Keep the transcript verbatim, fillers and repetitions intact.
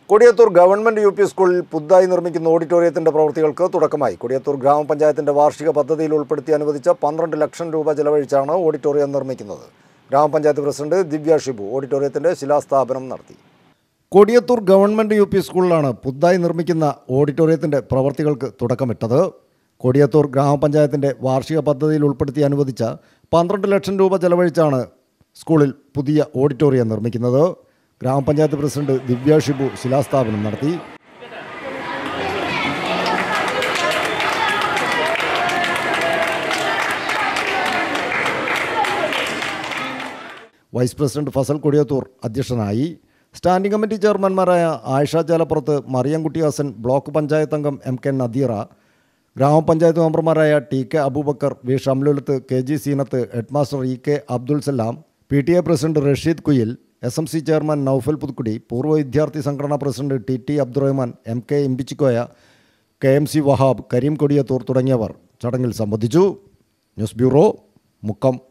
Kodiyathur government U P സ്കൂളിൽ പുതുതായി നിർമ്മിക്കുന്ന ഓഡിറ്റോറിയത്തിന്റെ പ്രവൃത്തികൾക്ക് തുടക്കമായി. കൊടിയത്തൂർ ഗ്രാമപഞ്ചായത്തിന്റെ വാർഷിക പദ്ധതിയിൽ ഉൾപ്പെടുത്തി അനുവദിച്ച പന്ത്രണ്ട് ലക്ഷം രൂപ ചെലവഴിച്ചാണ് ഓഡിറ്റോറിയം നിർമ്മിക്കുന്നത്. ഗ്രാമപഞ്ചായത്ത് പ്രസിഡന്റ് ദിവ്യ ഷിബു ഓഡിറ്റോറിയത്തിന്റെ ശിലാസ്ഥാപനം നടത്തി. കൊടിയത്തൂർ ഗവൺമെന്റ് യു പി സ്കൂളിലാണ് പുതുതായി നിർമ്മിക്കുന്ന ഓഡിറ്റോറിയത്തിന്റെ പ്രവൃത്തികൾക്ക് തുടക്കമിട്ടത്. കൊടിയത്തൂർ ഗ്രാമപഞ്ചായത്തിന്റെ വാർഷിക പദ്ധതിയിൽ ഉൾപ്പെടുത്തി അനുവദിച്ച പന്ത്രണ്ട് ലക്ഷം രൂപ ചെലവഴിച്ചാണ് സ്കൂളിൽ പുതിയ ഓഡിറ്റോറിയം നിർമ്മിക്കുന്നത്. ഗ്രാമപഞ്ചായത്ത് പ്രസിഡന്റ് ദിവ്യ ഷിബു ശിലാസ്ഥാപനം നടത്തി. വൈസ് പ്രസിഡന്റ് ഫസൽ കൊടിയത്തൂർ അധ്യക്ഷനായി. സ്റ്റാൻഡിംഗ് കമ്മിറ്റി ചെയർമാൻമാരായ ആയിഷ ചാലപ്പുറത്ത്, മറിയംകുട്ടി ഹസൻ, ബ്ലോക്ക് പഞ്ചായത്ത് അംഗം എം കെ നദീറ, ഗ്രാമപഞ്ചായത്ത് മെമ്പർമാരായ T K Aboobacker, V Shamlulath, K G Seenath, headmaster E K Abdul Salam, P T A president Rasheed Kuyil, S M C chairman Noufal Puthukkudi, പൂർവ്വ വിദ്യാർത്ഥി സംഘടനാ president T T Abdurahman, M K Imbichikoya, K M C Wahab, Kareem Kodiyathur തുടങ്ങിയവർ ചടങ്ങിൽ സംബന്ധിച്ചു. News bureau, Mukkam.